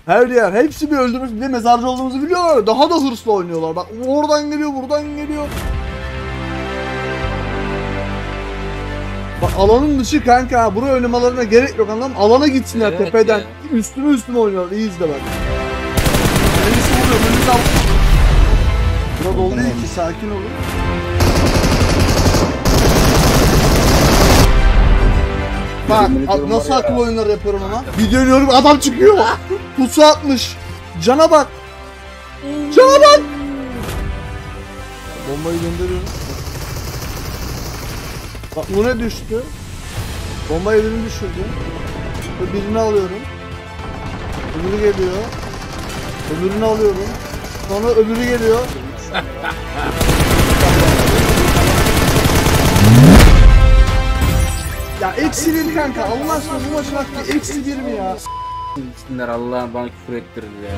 Her yer. Hepsi bir öldürmüş. Bir de mezarcı olduğumuzu biliyorlar. Daha da hırslı oynuyorlar. Bak oradan geliyor, buradan geliyor. Bak alanın dışı kanka. Buraya oynamalarına gerek yok, anladın mı? Alana gitsinler Evet tepeden. ya. Üstüme oynuyorlar. İyi izle bak. Birisi vuruyor. Önünüzü al. Burada dolu değil ki. Sakin olun. Bak nasıl akıl oyunları yapıyorum ama. Bir dönüyorum adam çıkıyor. Pusu atmış. Cana bak. Cana bak. Bombayı gönderiyorum. Bak bu ne düştü? Bombayı birini düşürdü. Birini alıyorum. Öbürü geliyor. Öbürünü alıyorum. Sonra öbürü geliyor. Ya eksi bir kanka. Allah aşkına bu maçın hakkı eksi bir mi ya? Gitsinler Allah'ım bana küfür ettirir ya.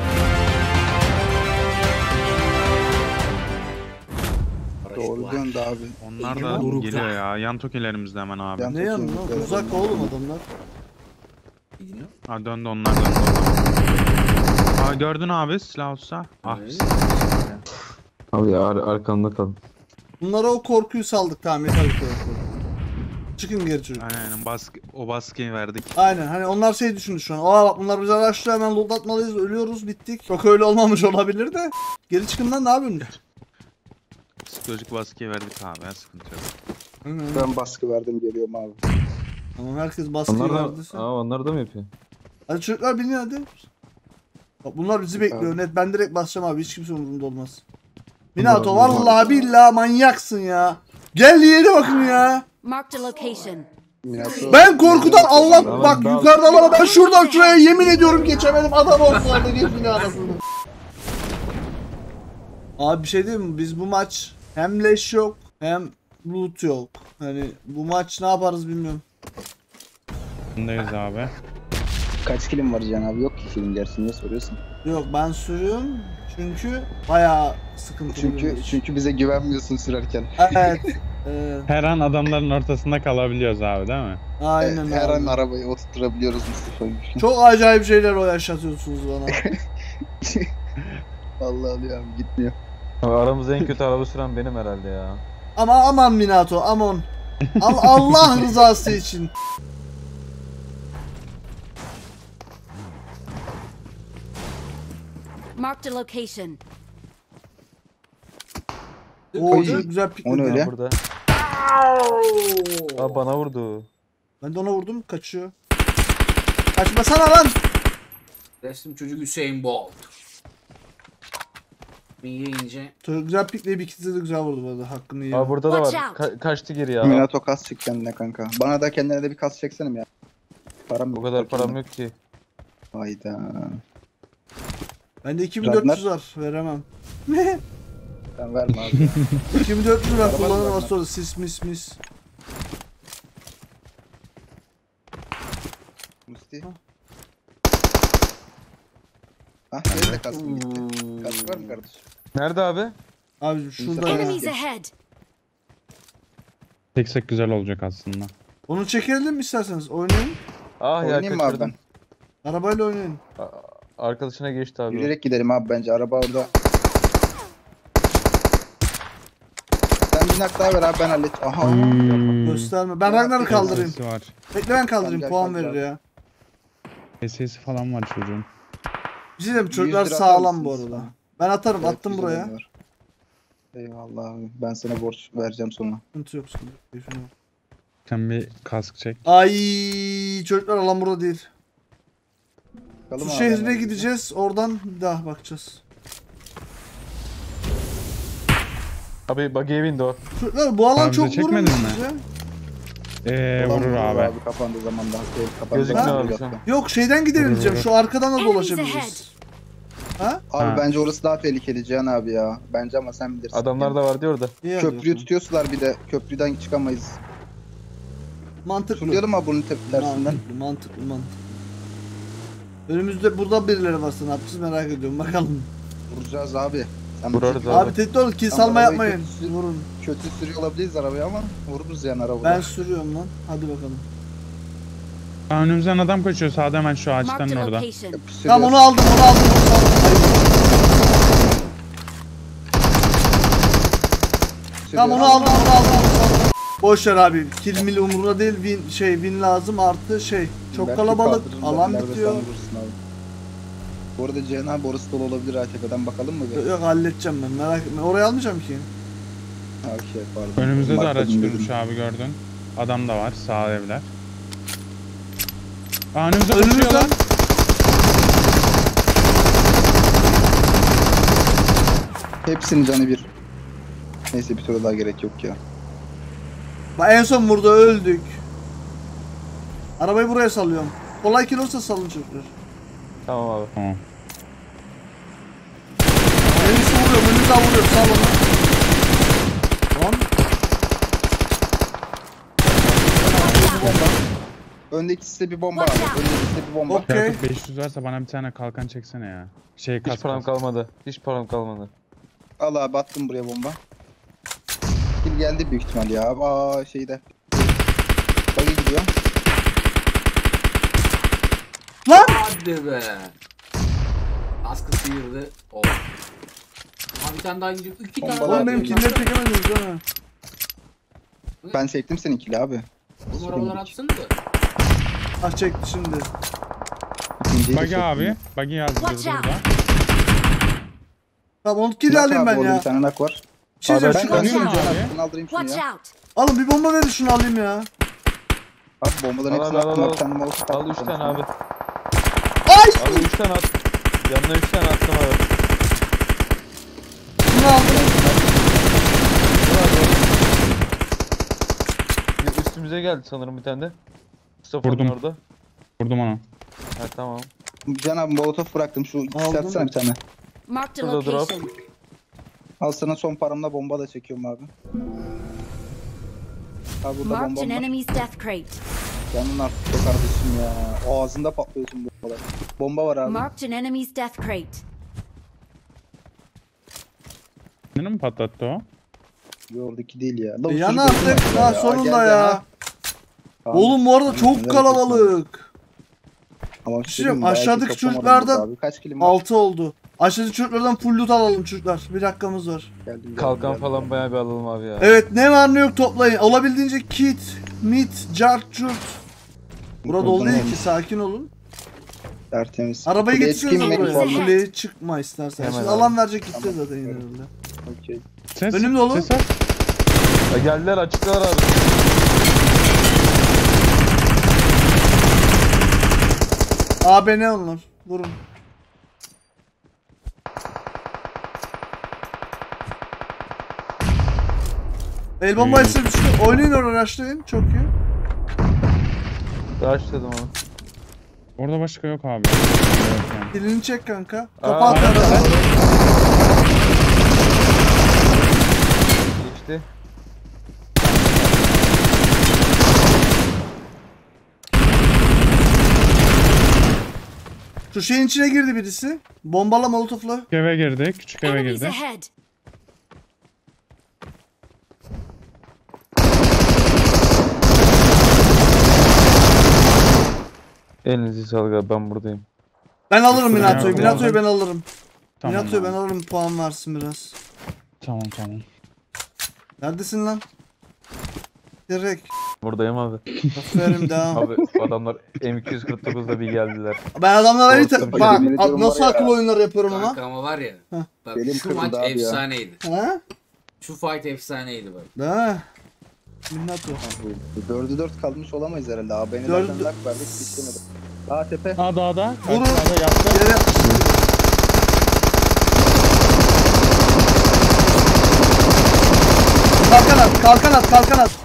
Doğru döndü abi. Onlar da geliyor ya. Yan tokilerimizde hemen abi. Yan- Ne yanına? Uzak oğlum adamlar. Ha döndü onlar döndü. Aa gördün abi silah olsa. Ah. Abi ya arkamda kal. Bunlara o korkuyu saldık, tamam yeter bu kadar. Çıkın geri çocuk. Aynen o baskıyı verdik. Aynen hani onlar şey düşündü şu an. Aa bak bunlar bize araştırıyor, hemen loot atmalıyız, ölüyoruz, bittik. Çok öyle olmamış olabilir de. Geri çıkın lan, ne yapıyorsunuz? Psikolojik baskıyı verdik abi ya, sıkıntı yok. Ben baskı verdim, geliyorum abi. Tamam herkes baskıyı Onlar verdiyse. da, onlar da mı yapıyor? Hadi çocuklar binin hadi. Bak bunlar bizi bekliyor net, ben direkt basacağım abi, hiç kimse umurumda olmaz. Minato vallahi billahi manyaksın ya. Gel yere bakın ya. Marked a location. Ben korkudan Allah Tamam, bak tamam. yukarıda ama ben şuradan şuraya yemin ediyorum geçemedim, adam ortalarda geçmiyor arasında. Abi bir şey diyeyim mi? Biz bu maç hem leş yok hem loot yok. Hani bu maç ne yaparız bilmiyorum. Bundayız abi. Kaç kilim var Can abi? Yok ki kilim, gerçi niye soruyorsun? Yok ben sürüyorum çünkü bayağı sıkıntılı bir maç. Çünkü bize güvenmiyorsun sürerken. Evet. Her an adamların ortasında kalabiliyoruz abi değil mi? Aynen Her abi. an arabayı oturtturabiliyoruz Mustafa. Çok acayip şeyler o yaşatıyorsunuz bana. Vallahi alıyorum, gitmiyor. Abi aramızda en kötü araba süren benim herhalde ya. Ama aman Minato aman. Allah rızası için. Marked a location. Oo Ay, çok güzel pikledi. o ne öyle? ha. Burada. Aa bana vurdu. Ben de ona vurdum, kaçıyor. Kaçmasana lan. Restim çocuk Hüseyin Bolt. Bir yiyince. Çok güzel pikleyip ikisi de güzel vurdu bu arada, hakkını yiyor. Aa burada da var. Watch out. Kaçtı geri ya. Minato kas çık kendine kanka. Bana da kendine de bir kas çeksenim ya. Param yok. O kadar param yok ki. Hayda. Bende 2400 var, veremem. Ben verme abi. 2400 var, Araba kullanırım mı az sonra, sis mis. Musti. Hah, nerede kaskın gitti? Kask var mı kardeşim? Nerede abi? Abi şurada ya. Enemies ahead. Çeksek güzel olacak aslında. Onu çekelim mi isterseniz, oynayın. Ah ya Oynayayım mı abi kaçırdım. ben? Arabayla oynayın. Arkadaşına geçti abi. Yürüyerek gidelim abi bence, araba orada. Sen bir nak daha ver abi, ben hallet. Aha. Gösterme. Ben Ragnar'ı kaldırayım. Sesi var. Bekle ben kaldırayım, Tamam, puan gel, verir ya. Sesi falan var çocuğun. Bir şey diyeyim, 100 çocuklar lira sağlam atar bu mısınız? arada. Ben atarım, Evet, attım güzel buraya. var. Eyvallah abi. Ben sana borç vereceğim sonra. Sıkıntı yok, sıkıntı yok. Keyfine bak. Sen bir kask çek. Ay çocuklar, alan burada değil. Bakalım Su abi, şehrine ben- gideceğiz, oradan bir daha bakacağız. Abi buggy'e bindi o. Çocuklar bu alan Abi bize çok vurur mu çekmedin mi? size? Ulan Vurur abi. Kapandığı zaman da. Kapandığı Gözükmüyor zaman abi da. sen. Yok şeyden gidelim diyeceğim, şu arkadan da Enemies dolaşabiliriz. Ha? Abi Ha. bence orası daha tehlikeli Cihan abi ya. Bence, ama sen bilirsin. Adamlar da vardı orada. İyi hadi Köprüyü bakalım. tutuyorsular bir de. Köprüden çıkamayız. Mantıklı. Turlayalım abi bunun tersinden. Mantıklı. Önümüzde burada birileri varsa ne yapacağız merak ediyorum, bakalım. Vuracağız abi. Sen Vurarız abi. Abi tehdit olun, kill Tamam, salma arabayı yapmayın. kötü- Vurun. Kötü sürüyor olabiliriz arabayı ama vururuz yani arabayı. Ben sürüyorum lan. Hadi bakalım. Önümüzden adam kaçıyor sağda hemen şu Marked ağaçların a orada. location. Yapıştırıyor. Tamam onu aldım. Tamam onu aldım. Boş ver abi. Kill mill umurunda değil. Win lazım artı şey. Çok Belki kalabalık. kaldırırlar, Alan ileride bitiyor. sen vurursun abi. Bu arada Cihan abi orası dolu olabilir ha, tepeden bakalım mı? Yok halledeceğim ben, merak etme. Oraya almayacağım ki. Ha, şey, pardon. Önümüzde de Markta araç bindirdim. durmuş abi gördün. Adam da var sağ evler. Önümüze Önümüzden. koşuyorlar. Hepsinin canı bir. Neyse bir tura daha gerek yok ya. Bak en son burada öldük. Arabayı buraya salıyorum. Kolay kill olsa salın çocuklar. Tamam abi. Tamam. Önünüzü vuruyorum, önünüzden vuruyorum. Sal onu. Tamam. Öndeki size bir bomba abi. Watch out. Öndeki size bir bomba. Okey. Yakıt 500 varsa bana bir tane kalkan çeksene ya. Şey Hiç kas param kas. kalmadı. Hiç param kalmadı. Al abi, attım buraya bomba. Kill geldi büyük ihtimal ya. Aa şeyde. Bagi gidiyor. Lan! Hadi be. Askı sıyırdı. Oh. Abi bir tane daha gidiyor. 2 tane Bombalar daha Oğlum benim gidiyor. killleri çekemediniz değil mi? Ben çektim seninkili abi. Bu arabalar atsın da. Ah çekti şimdi. İkinciyi de Bagi çektim. abi. Bagi yazdı Watch out. burada. Tamam onu kill Nak alayım abi, ben orada ya. bir tane nak var. Bir şey Ben diyeceğim, Watch şunu out. alayım. Abi. şunu aldırayım şunu Watch ya. out. Alın bir bomba verin şunu alayım ya. Abi bombaların Al hepsini abi, attım. al, Bir tane molotof Al attım 3 tane sana. abi. Ay! Abi 3 tane at. Yanına 3 tane attım abi. Şunu aldım. Bir üstümüze geldi sanırım bir tane de. Mustafa'nın Vurdum. orada. Vurdum onu. Ha tamam. Can abi molotof bıraktım. Şu ikisi Aldım. atsana bir tane. Marked a Şurada drop. location. Al sana son paramla bomba da çekiyorum abi. Abi burada Marked an bombam var. enemy's death crate. Canın artık be kardeşim ya. Ağzında patlıyorsun bombalar. Bomba var abi. Marked an enemy's death crate. Kendini mi patlattı o? Yoldaki değil ya. La, Yan usulü gözüm artık. açtı Ha ya. sonunda Geldi ya. ha. Tamam. Oğlum bu arada çok Neler kalabalık. Ama Bir şey diyeyim, belki aşağıdaki kapamadım çocuklardan burada abi. Kaç kilim var? 6 oldu. Aşağıdaki çocuklardan full loot alalım çocuklar. Bir dakikamız var. Geldim, Kalkan geldim. falan bayağı bir alalım abi ya. Evet ne var ne yok toplayın. Olabildiğince kit, mit, cart, curt. Burada dolu değil ki, sakin olun. Tertemiz. Arabayı Kuleye getirseniz çıkayım mı? buraya. Enemies ahead. Kuleye çıkma istersen. Hemen Şimdi abi. alan verecek gitti Tamam. zaten yine Evet. öyle. Okey. Ses. Önümde oğlum. Ses var. Ha, geldiler açıklar abi. AB ne onlar? Vurun. El bombayı size düştü. Oynayın oraya, rushlayın. Çok iyi. Başladım abi. Orada başka yok abi. Evet yani. Dilini çek kanka. Aa, Kapat aynen. arada. Geçti. Şu şeyin içine girdi birisi. Bombala molotofla. Küçük eve girdi. Küçük eve Enemies girdi. ahead. Elinizi sağlık abi, ben buradayım. Ben alırım Şuraya Minato'yu. koyalım. Minato'yu ben alırım. Tamam. Minato'yu ben abi. alırım, puan versin biraz. Tamam tamam. Neredesin lan? Direkt. Buradayım abi. Aferin devam. Abi adamlar M249'da bir geldiler. Ben adamlara iyi Korktum. bak Yemin ediyorum nasıl var ya. akıl oyunları yapıyorum ama. Kanka ama var ya. Heh. Bak Benim şu kırıldı maç abi ya. efsaneydi. Ha? Şu fight efsaneydi bak. Da. Minato. 4'ü 4 kalmış olamayız herhalde. Abi beni Dördü- zaten lak verdik, istemedim. Aa tepe. Aa dağda. Vurun. Dağda yattı. Yere. Kalkan at, kalkan at, kalkan at.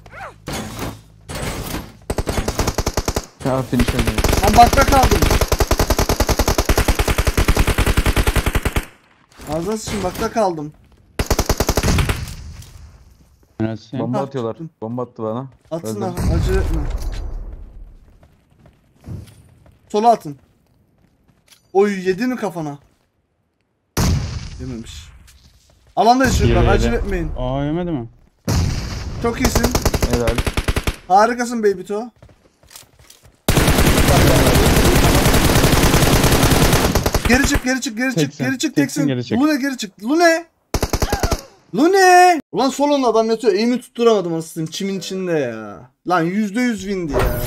Ya finish oynuyor. Ben bakta kaldım. Ağzına sıçayım, bakta kaldım. Neresi? Bomba Ha, atıyorlar. tuttum. Bomba attı bana. Atın Öldüm. ha, acele etme. Sola atın. Oy yedi mi kafana? Yememiş. Alandayız çocuklar, Yedi, acele yedi. etmeyin. Aa yemedi mi? Çok iyisin. Helal. Harikasın Baby To. Geri çık, geri çık, geri çık, Teksin, geri çık, teksin, teksin. geri çık. Lune geri çık. Lune! Lune! Ulan solonun adam yatıyor. Eğimi tutturamadım aslında çimin içinde ya. Lan %100 windi ya.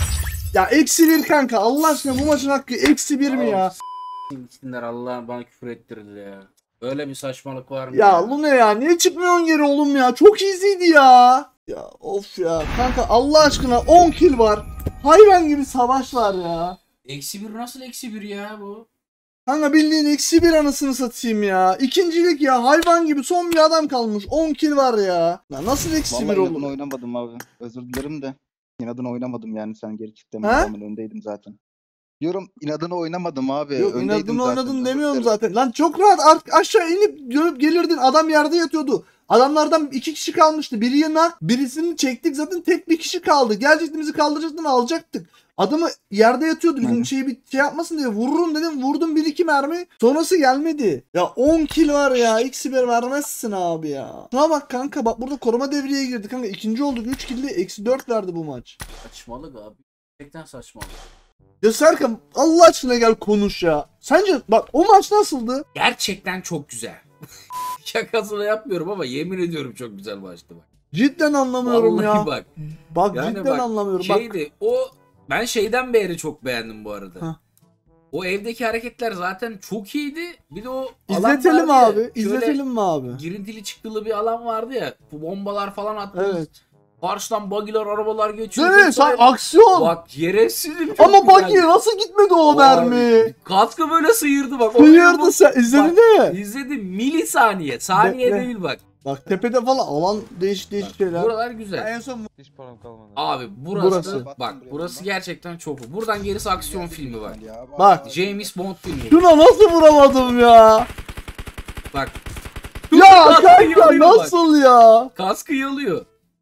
Ya -1 kanka. Allah aşkına bu maçın hakkı -1 mi ya? Gitsinler, Allah bana küfür ettirdi ya. Öyle bir saçmalık var mı? Ya Lune ya niye çıkmıyorsun geri oğlum ya? Çok easy'ydi ya. Ya of ya. Kanka Allah aşkına 10 kill var. Hayvan gibi savaş var ya. -1 nasıl -1 ya bu? Kanka bildiğin -1 anasını satayım ya. İkincilik ya hayvan gibi son bir adam kalmış. 10 kill var ya. Ya nasıl -1 Vallahi inadına olur? oynamadım abi. Özür dilerim de. İnadına oynamadım yani sen geri çıktın. Ha? Ben öndeydim zaten. Diyorum inadına oynamadım abi. Yok öndeydim inadını zaten. oynadın Özür demiyorum dilerim. zaten. Lan çok rahat aşağı inip görüp gelirdin. Adam yerde yatıyordu. Adamlardan 2 kişi kalmıştı. Biri yanak. Birisini çektik zaten tek bir kişi kaldı. Gelecekti bizi kaldıracaktın alacaktık. Adamı yerde yatıyordu. Bizim şeyi bir şey yapmasın diye vururum dedim. Vurdum 1-2 mermi. Sonrası gelmedi. Ya 10 kill var ya. X1 vermezsin abi ya. Şuna bak kanka. Bak burada koruma devreye girdi kanka. İkinci olduk. 3 kill'de -4 verdi bu maç. Saçmalık abi. Gerçekten saçmalık. Ya Serkan Allah aşkına gel konuş ya. Sence bak o maç nasıldı? Gerçekten çok güzel. Şakasını yapmıyorum ama yemin ediyorum çok güzel maçtı bak. Cidden anlamıyorum Vallahi ya. bak. Bak Yani cidden bak, anlamıyorum. Bak Şeydi o, ben şeyden beri çok beğendim bu arada. Hah. O evdeki hareketler zaten çok iyiydi. Bir de o alan izletelim vardı ya, abi. şöyle İzletelim mi abi? girintili çıktılı bir alan vardı ya. Bu bombalar falan attı. Evet. Karşıdan buggy'ler, arabalar geçiyor. Değil mi? Sen vesaire. aksiyon. Bak şerefsizim çok Ama bak güzeldi. ya nasıl gitmedi o Abi, mermi? Kaskı böyle sıyırdı bak. Sıyırdı sen izledin mi? İzledim milisaniye. Saniye Bekle. değil bak. Bak tepede falan alan değişik şeyler. Buralar güzel. En son Hiç param kalmadı. Abi burası, Burası. bak burası gerçekten çok iyi. Buradan gerisi aksiyon filmi bak. Ya, Bak. James Bond filmi. şuna nasıl vuramadım ya? Bak. Ya Kaskı kanka yalıyor bak. nasıl ya? Kaskı yalıyor.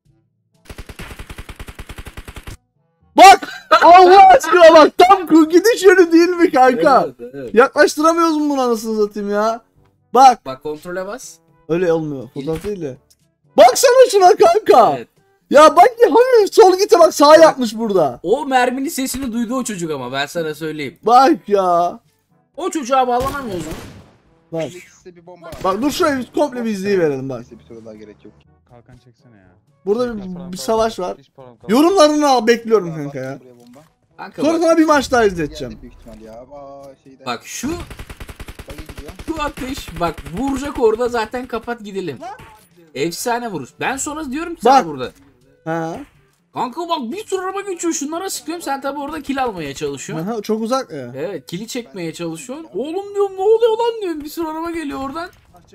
Bak Allah aşkına bak tam gidiş yönü değil mi kanka? Evet, evet. Yaklaştıramıyoruz mu bunu anasını satayım ya? Bak Bak kontrole bas. öyle olmuyor fotoğraf değil de. Baksana şuna kanka. Evet. Ya bak ya hafif sol gite bak sağ yapmış burada. O merminin sesini duydu o çocuk ama ben sana söyleyeyim. Bak ya. O çocuğa bağlanamıyorsun. Bak. Size bir bomba. Bak dur şurayı bir komple bir izleyiverelim bak. Neyse bir soru daha gerek yok. Kalkan çeksene ya. Burada Hiç param bir kalmadı. savaş var. Hiç param kalmadı. Yorumlarını al bekliyorum Aa, kanka ya. baktım buraya bomba. Kanka Sonra bak, sana bir maç daha izleteceğim. Geldi büyük ihtimal ya. Şeyde. bak şu Bagi gidiyor. atış bak vuracak orada zaten kapat gidelim. Efsane vuruş. Ben sonra diyorum ki sana Bak. burada. Ha. Kanka bak bir sürü araba geçiyor şunlara sıkıyorum sen tabi orada kill almaya çalışıyorsun. Aha, çok uzak ya. Evet kili çekmeye çalışıyorsun. Oğlum diyorum ne oluyor lan diyorum bir sürü araba geliyor oradan.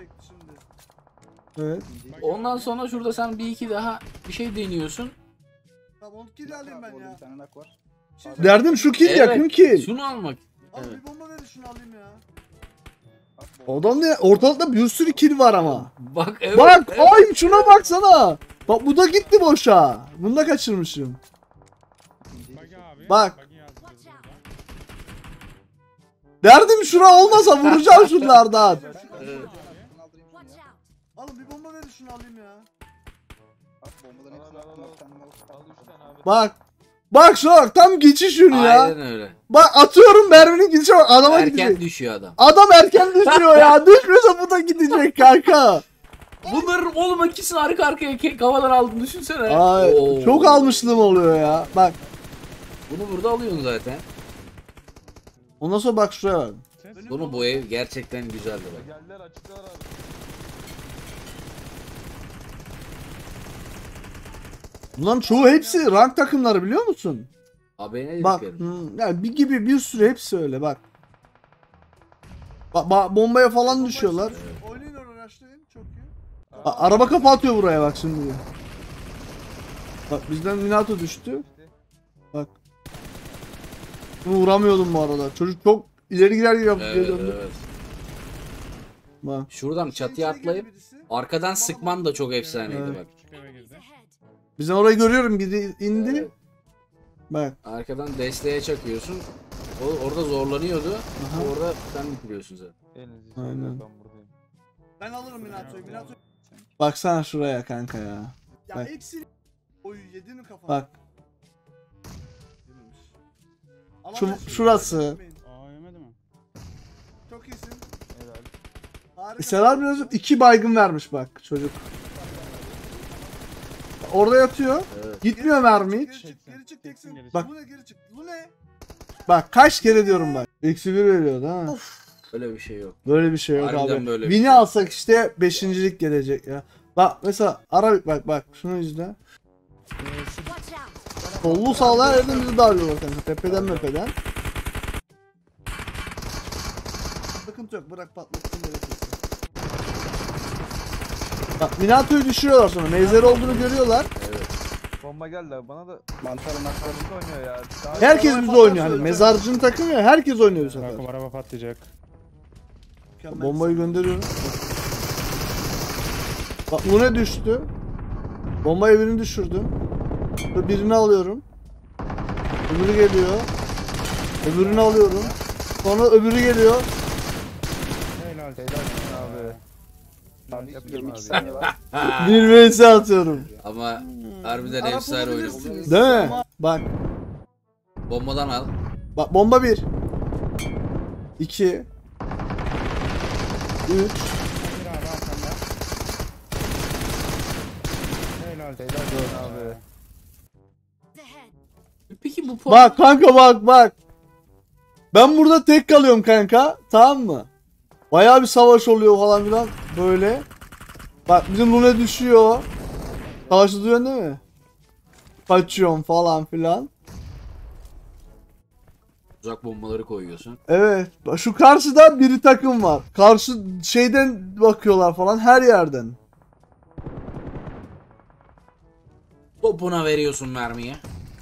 Evet. Ondan sonra şurada sen bir iki daha bir şey deniyorsun. Tamam onu kill alayım ben Orada ya. bir tane nak var. Derdim şu kill yakın kill. Şunu almak. Abi Evet. bir bomba verin şunu alayım ya. Bak, bomba. Adam ne? Ortalıkta bir sürü kill var ama. Bak evet. Bak evet. ay şuna baksana. Bak bu da gitti boşa. Bunu da kaçırmışım. Bagi abi. Bak. Bagi yazdırıyoruz burada. Derdim şura olmasa vuracağım şunlardan. Ben Evet. şunu aldırayım şunu ya. Alın bir bomba verin şunu alayım ya. Bak bombaların hepsini attım. Bak sen de Al 3 tane abi. Bak. Bak şu bak tam geçiş yönü ya. Aynen öyle. Bak atıyorum merminin gidişe bak adama Erken gidecek. düşüyor adam. Adam erken düşüyor ya. Düşmüyorsa bu da gidecek kanka. Bunların oğlum ikisini arka arkaya havadan aldın düşünsene. Ay, Oo. çok almışlığım oluyor ya. Bak. Bunu burada alıyorsun zaten. Ondan sonra bak şuraya bak. Bunu bu ev gerçekten güzeldi bak. Geldiler açtılar abi. Bunların çoğu hepsi rank takımları biliyor musun? Haberine Bak dediklerim. yani bir gibi bir sürü hepsi öyle bak. Bak bombaya falan düşüyorlar. Oynayın uğraşlayın çok iyi. Araba kapı atıyor buraya bak şimdi. Bak bizden Minato düştü. Bak. Bunu vuramıyordum bu arada. Çocuk çok ileri girer gibi yapıp Evet, döndü. evet. Bak. Şuradan çatıya atlayıp arkadan sıkman da çok efsaneydi Evet. bak. Küçük eve girdi. Bizden orayı görüyorum biri indi. Evet. Bak. Arkadan desteğe çakıyorsun. O orada zorlanıyordu. Aha. Orada sen bitiriyorsun zaten. Elinizi Aynen. sağlayın, ben buradayım. Ben alırım Minato'yu. Minato. Baksana şuraya kanka ya. Ya Bak. eksi. Oyu yedin mi kafana? Bak. Yememiş. Şurası. Aa yemedi mi? Çok iyisin. Helal. Harika. Selar biraz 2 baygın vermiş bak çocuk. Orada yatıyor. Evet. Gitmiyor mermi Geri hiç. çık, geri çık teksin. Bak. Lune geri çık. Lune. Bak kaç kere diyorum bak. Eksi 1 veriyordu ha. Öyle bir şey yok. Böyle bir şey yok Harbiden abi. böyle bir Win'i şey. alsak işte 5.'lik gelecek ya. Bak mesela Arabik bak şunu izle. Watch out. Sollu sağlar yerden bizi darlıyorlar kanka. Tepeden mepeden. Sıkıntı yok. Bırak patlatsın gerekirse. Bak Minato'yu düşürüyorlar sonra. Mezeri olduğunu görüyorlar. Evet. Bomba geldi abi bana da Mantarın hakları. bizde oynuyor ya. Daha Herkes Araba bizde oynuyor. Hani patlarsa mezarcının takımı ya. Herkes oynuyor bu sefer. Rakım araba patlayacak. Mükemmel. Bombayı gönderiyorum. Bak Lune düştü. Bombayı birini düşürdüm. Sonra birini alıyorum. Öbürü geliyor. Öbürünü alıyorum. Sonra öbürü geliyor. Helal. abi. Abi, Yapacağım 22 abi saniye var. Bir vs atıyorum. Ama harbiden Arap efsane olabilirsiniz. oynamış. Değil mi? Ama Bak. Bombadan al. Bak bomba 1. 2. 3. Bir abi arkanda. Helal. abi. Ahead. Peki bu Bak kanka bak. Ben burada tek kalıyorum kanka. Tamam mı? Bayağı bir savaş oluyor falan filan. Böyle. Bak bizim Lune düşüyor. Savaşı duyuyorsun değil mi? Kaçıyorum falan filan. uzak bombaları koyuyorsun. Evet. Bak şu karşıda biri takım var. Karşı şeyden bakıyorlar falan her yerden. Topuna veriyorsun mermiyi.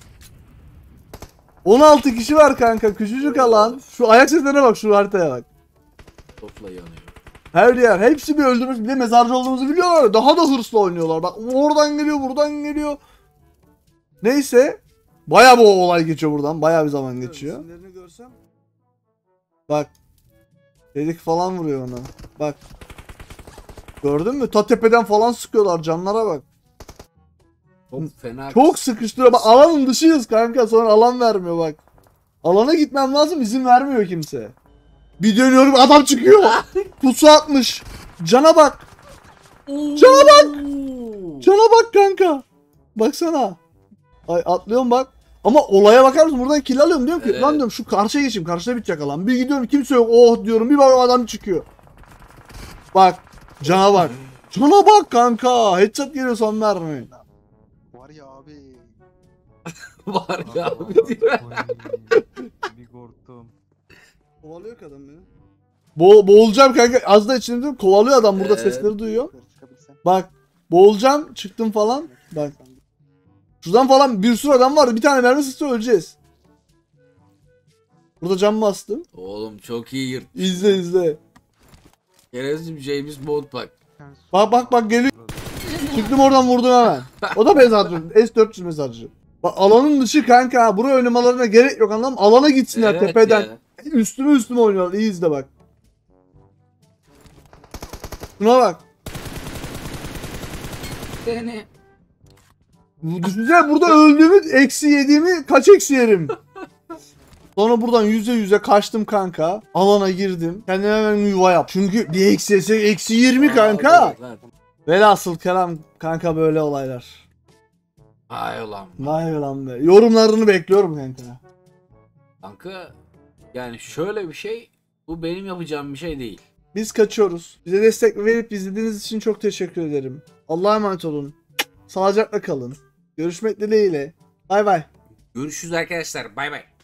16 kişi var kanka. Küçücük alan. Şu ayak seslerine bak, şu haritaya bak. Topla yanıyor. Her yer. Hepsi bir öldürmüş. Bir de mezarcı olduğumuzu biliyorlar. Daha da hırslı oynuyorlar. Bak oradan geliyor, buradan geliyor. Neyse. Bayağı bu olay geçiyor buradan. Bayağı bir zaman geçiyor. isimlerini görsem. Bak. Delik falan vuruyor ona. Bak. Gördün mü? Ta tepeden falan sıkıyorlar. Canlara bak. Çok fena. Çok sıkıştırıyor. Bak alanın dışıyız kanka. Sonra alan vermiyor bak. Alana gitmem lazım. İzin vermiyor kimse. Bir dönüyorum adam çıkıyor. Pusu atmış. Cana bak. Cana bak. Cana bak kanka. Baksana. Ay atlıyorum bak. Ama olaya bakar mısın? Buradan kill alıyorum, diyorum ki Evet. lan diyorum şu karşıya geçeyim. Karşıda bitecek alan. Bir gidiyorum kimse yok. Oh diyorum. Bir bakıyorum adam çıkıyor. Bak. Cana bak. Cana bak kanka. Headshot geliyor son mermi. Var ya abi. Var ya abi diyor. Bir korktum. Kovalıyor kadın beni. Boğulacağım kanka. Az da içinde diyorum. Kovalıyor adam burada, Evet. sesleri duyuyor. Yukarı çıkabilsen. Bak. Boğulacağım. Çıktım falan. Bak. Şuradan falan bir sürü adam var. Bir tane mermi sıksa öleceğiz. Burada cam bastım. Oğlum çok iyi yırt. İzle. Kerezim James Bond bak. Bak geliyor. Çıktım oradan vurdum hemen. O da mezarcı. S400 mezarcı. Bak alanın dışı kanka. Buraya oynamalarına gerek yok, anladın mı? Alana gitsinler Evet tepeden. ya. Üstüme oynuyorlar. İyi izle bak. Şuna bak. Seni. Düşünsene burada öldüğümü, eksi yediğimi kaç eksi yerim. Sonra buradan yüze kaçtım kanka. Alana girdim. Kendime hemen yuva yap. Çünkü bir eksi yesek eksi 20 kanka. Velhasıl kelam kanka, böyle olaylar. Ay ulan. Vay lan be. Yorumlarını bekliyorum kanka. Kanka yani şöyle bir şey, bu benim yapacağım bir şey değil. Biz kaçıyoruz. Bize destek verip izlediğiniz için çok teşekkür ederim. Allah'a emanet olun. Sağlıcakla kalın. Görüşmek dileğiyle. Bay bay. Görüşürüz arkadaşlar. Bay bay.